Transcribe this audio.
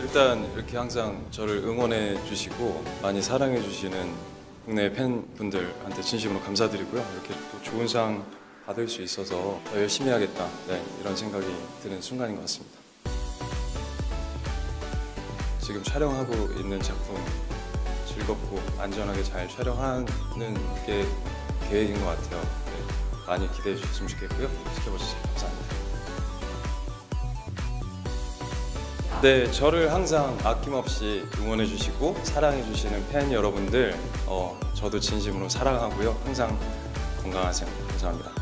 일단 이렇게 항상 저를 응원해 주시고 많이 사랑해 주시는 국내 팬분들한테 진심으로 감사드리고요. 이렇게 또 좋은 상 받을 수 있어서 더 열심히 해야겠다, 네, 이런 생각이 드는 순간인 것 같습니다. 지금 촬영하고 있는 작품 즐겁고 안전하게 잘 촬영하는 게 계획인 것 같아요. 네, 많이 기대해 주셨으면 좋겠고요. 지켜봐주세요. 감사합니다. 네, 저를 항상 아낌없이 응원해 주시고 사랑해 주시는 팬 여러분들, 저도 진심으로 사랑하고요. 항상 건강하세요. 감사합니다.